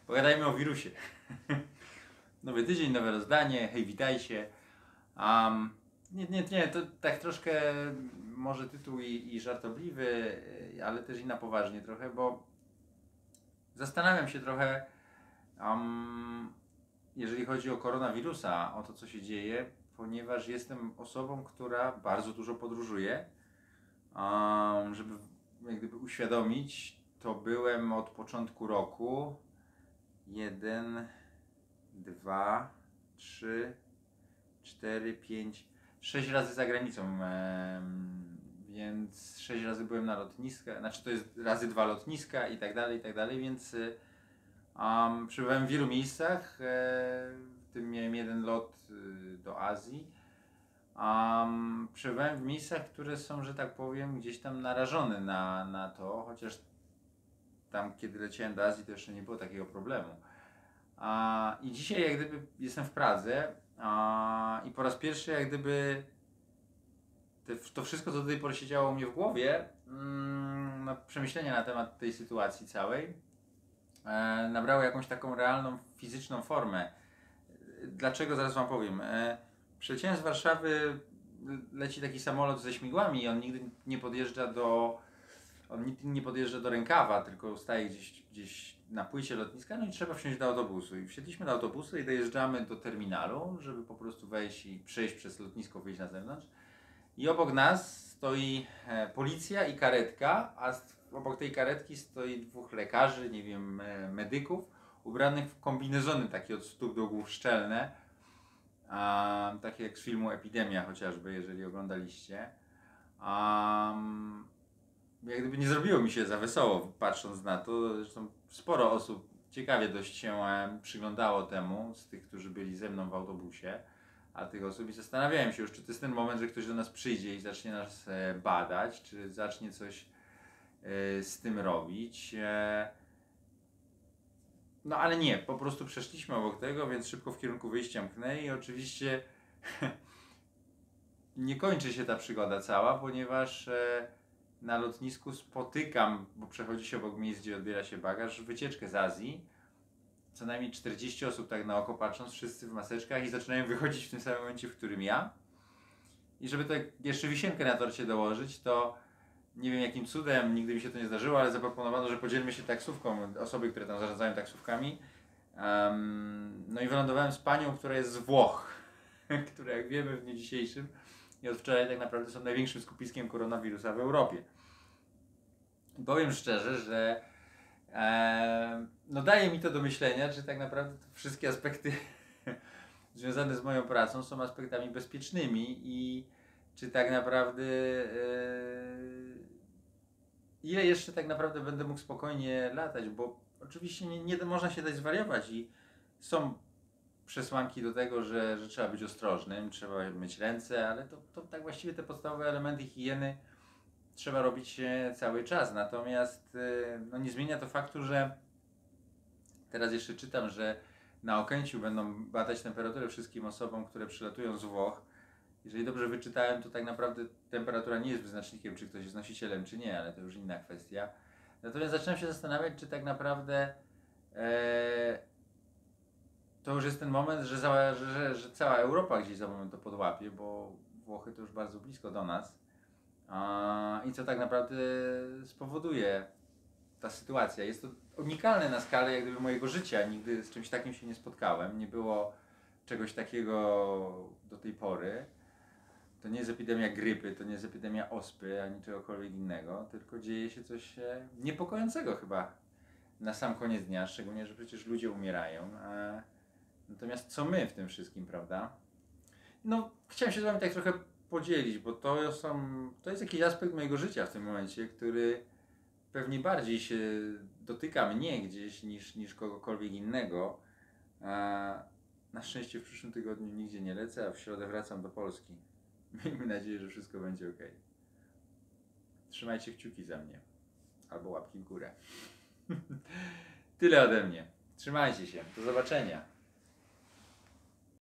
Pogadajmy o wirusie. Nowy tydzień, nowe rozdanie, hej, witajcie. Nie, to tak troszkę może tytuł i żartobliwy, ale też i na poważnie trochę, bo zastanawiam się trochę, jeżeli chodzi o koronawirusa, o to, co się dzieje, ponieważ jestem osobą, która bardzo dużo podróżuje. Żeby jak gdyby uświadomić, to byłem od początku roku 1, 2, 3, 4, 5, 6 razy za granicą, więc 6 razy byłem na lotniskach, znaczy to jest razy 2 lotniska i tak dalej, więc przybywałem w wielu miejscach, w tym miałem jeden lot do Azji. Przebywałem w miejscach, które są, że tak powiem, gdzieś tam narażone na to, chociaż tam, kiedy leciałem do Azji, to jeszcze nie było takiego problemu. I dzisiaj jak gdyby jestem w Pradze i po raz pierwszy jak gdyby to wszystko, co do tej pory się działo u mnie w głowie, przemyślenia na temat tej sytuacji całej, nabrało jakąś taką realną, fizyczną formę. Dlaczego? Zaraz wam powiem. Przyleciałem z Warszawy, leci taki samolot ze śmigłami i on nigdy nie podjeżdża do rękawa, tylko staje gdzieś na płycie lotniska, no i trzeba wsiąść do autobusu. I wsiedliśmy do autobusu i dojeżdżamy do terminalu, żeby po prostu wejść i przejść przez lotnisko, wyjść na zewnątrz. I obok nas stoi policja i karetka, a obok tej karetki stoi 2 lekarzy, nie wiem, medyków, ubranych w kombinezony takie od stóp do głów szczelne. Takie jak z filmu Epidemia chociażby, jeżeli oglądaliście. Jak gdyby nie zrobiło mi się za wesoło patrząc na to, zresztą sporo osób ciekawie dość się przyglądało temu, z tych, którzy byli ze mną w autobusie, a tych osób, i zastanawiałem się już, czy to jest ten moment, że ktoś do nas przyjdzie i zacznie nas badać, czy zacznie coś z tym robić. No ale nie, po prostu przeszliśmy obok tego, więc szybko w kierunku wyjścia mknę i oczywiście nie kończy się ta przygoda cała, ponieważ na lotnisku spotykam, bo przechodzi się obok miejsc, gdzie odbiera się bagaż, wycieczkę z Azji. Co najmniej 40 osób tak na oko patrząc, wszyscy w maseczkach i zaczynają wychodzić w tym samym momencie, w którym ja. I żeby to jeszcze wisienkę na torcie dołożyć, to nie wiem jakim cudem, nigdy mi się to nie zdarzyło, ale zaproponowano, że podzielmy się taksówką, osoby, które tam zarządzają taksówkami. No i wylądowałem z panią, która jest z Włoch, które jak wiemy w dniu dzisiejszym i od wczoraj tak naprawdę są największym skupiskiem koronawirusa w Europie. I powiem szczerze, że no daje mi to do myślenia, czy tak naprawdę wszystkie aspekty związane z moją pracą są aspektami bezpiecznymi i czy tak naprawdę ile jeszcze tak naprawdę będę mógł spokojnie latać, bo oczywiście nie można się dać zwariować i są przesłanki do tego, że trzeba być ostrożnym, trzeba myć ręce, ale to tak właściwie te podstawowe elementy higieny trzeba robić cały czas. Natomiast no nie zmienia to faktu, że teraz jeszcze czytam, że na Okęciu będą badać temperaturę wszystkim osobom, które przylatują z Włoch. Jeżeli dobrze wyczytałem, to tak naprawdę temperatura nie jest wyznacznikiem, czy ktoś jest nosicielem, czy nie, ale to już inna kwestia. Natomiast zaczynam się zastanawiać, czy tak naprawdę to już jest ten moment, że cała Europa gdzieś za moment to podłapie, bo Włochy to już bardzo blisko do nas. I co tak naprawdę spowoduje ta sytuacja. Jest to unikalne na skalę jak gdyby mojego życia. Nigdy z czymś takim się nie spotkałem. Nie było czegoś takiego do tej pory. To nie jest epidemia grypy, to nie jest epidemia ospy, ani czegokolwiek innego, tylko dzieje się coś niepokojącego chyba na sam koniec dnia, szczególnie, że przecież ludzie umierają. Natomiast co my w tym wszystkim, prawda? No, chciałem się z wami tak trochę podzielić, bo to jest jakiś aspekt mojego życia w tym momencie, który pewnie bardziej się dotyka mnie gdzieś niż kogokolwiek innego. Na szczęście w przyszłym tygodniu nigdzie nie lecę, a w środę wracam do Polski. Miejmy nadzieję, że wszystko będzie ok. Trzymajcie kciuki za mnie. Albo łapki w górę. Tyle ode mnie. Trzymajcie się. Do zobaczenia.